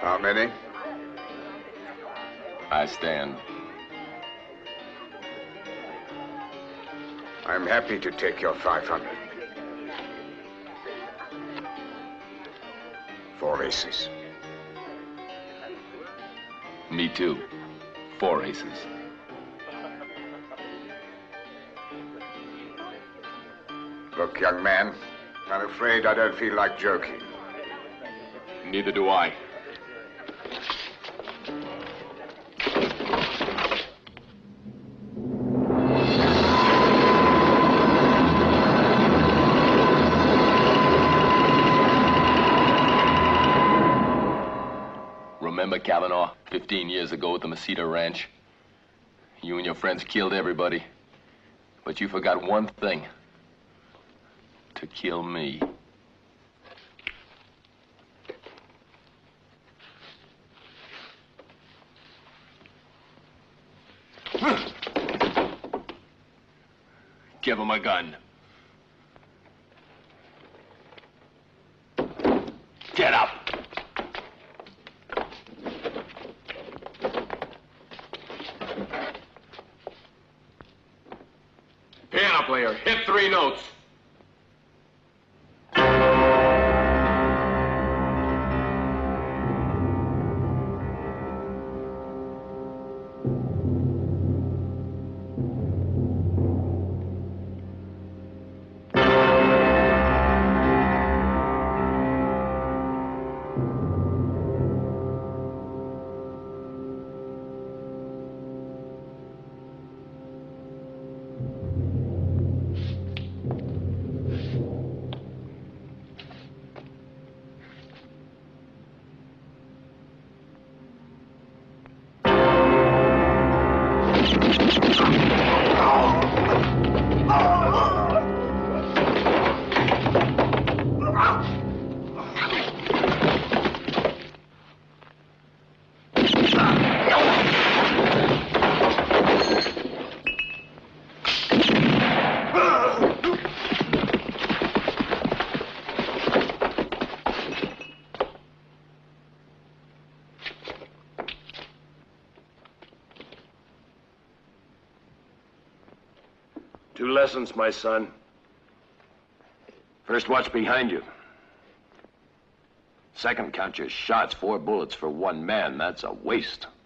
How many? I stand. I'm happy to take your 500. 4 aces. Me too. 4 aces. Look, young man, I'm afraid I don't feel like joking. Neither do I. Remember, Kavanaugh, 15 years ago at the Mesita Ranch? You and your friends killed everybody. But you forgot one thing. To kill me. Give him a gun. Get up! Piano player, hit 3 notes. Two lessons, my son. First, watch behind you. Second, count your shots. 4 bullets for 1 man. That's a waste.